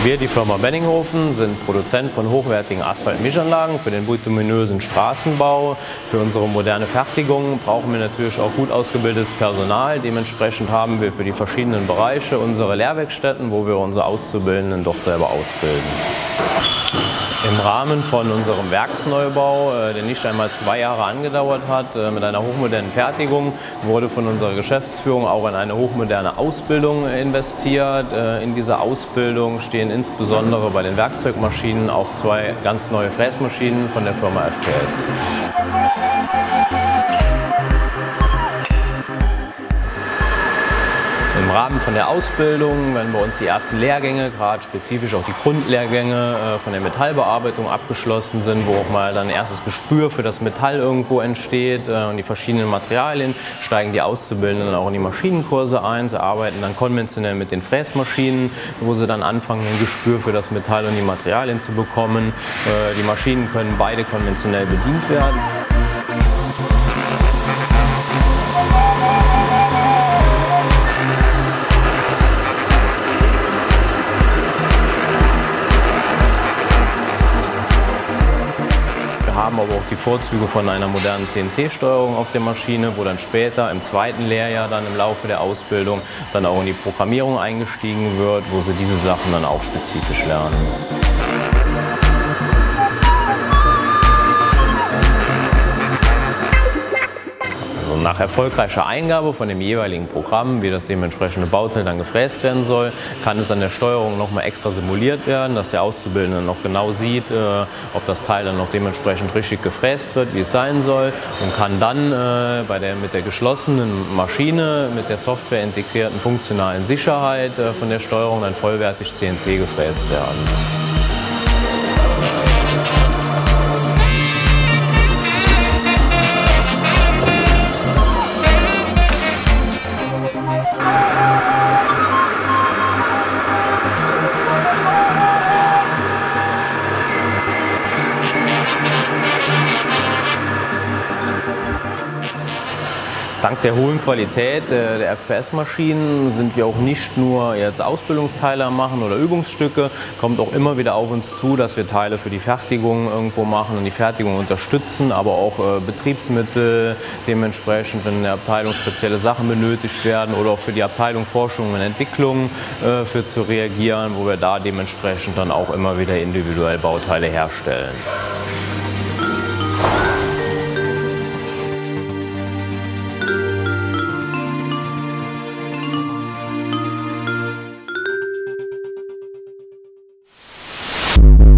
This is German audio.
Wir, die Firma Benninghofen, sind Produzent von hochwertigen Asphaltmischanlagen für den bituminösen Straßenbau. Für unsere moderne Fertigung brauchen wir natürlich auch gut ausgebildetes Personal. Dementsprechend haben wir für die verschiedenen Bereiche unsere Lehrwerkstätten, wo wir unsere Auszubildenden dort selber ausbilden. Im Rahmen von unserem Werksneubau, der nicht einmal 2 Jahre angedauert hat, mit einer hochmodernen Fertigung, wurde von unserer Geschäftsführung auch in eine hochmoderne Ausbildung investiert. In dieser Ausbildung stehen insbesondere bei den Werkzeugmaschinen auch 2 ganz neue Fräsmaschinen von der Firma FPS. Im Rahmen von der Ausbildung werden bei uns die ersten Lehrgänge, gerade spezifisch auch die Grundlehrgänge von der Metallbearbeitung abgeschlossen sind, wo auch mal dann ein erstes Gespür für das Metall irgendwo entsteht und die verschiedenen Materialien. Steigen die Auszubildenden auch in die Maschinenkurse ein, sie arbeiten dann konventionell mit den Fräsmaschinen, wo sie dann anfangen, ein Gespür für das Metall und die Materialien zu bekommen. Die Maschinen können beide konventionell bedient werden. Wir haben aber auch die Vorzüge von einer modernen CNC-Steuerung auf der Maschine, wo dann später im 2. Lehrjahr dann im Laufe der Ausbildung dann auch in die Programmierung eingestiegen wird, wo sie diese Sachen dann auch spezifisch lernen. Nach erfolgreicher Eingabe von dem jeweiligen Programm, wie das dementsprechende Bauteil dann gefräst werden soll, kann es an der Steuerung nochmal extra simuliert werden, dass der Auszubildende noch genau sieht, ob das Teil dann noch dementsprechend richtig gefräst wird, wie es sein soll, und kann dann mit der geschlossenen Maschine, mit der Software integrierten funktionalen Sicherheit von der Steuerung dann vollwertig CNC gefräst werden. Dank der hohen Qualität der FPS-Maschinen sind wir auch nicht nur jetzt Ausbildungsteile am machen oder Übungsstücke, kommt auch immer wieder auf uns zu, dass wir Teile für die Fertigung irgendwo machen und die Fertigung unterstützen, aber auch Betriebsmittel, dementsprechend, wenn in der Abteilung spezielle Sachen benötigt werden oder auch für die Abteilung Forschung und Entwicklung für zu reagieren, wo wir da dementsprechend dann auch immer wieder individuell Bauteile herstellen. you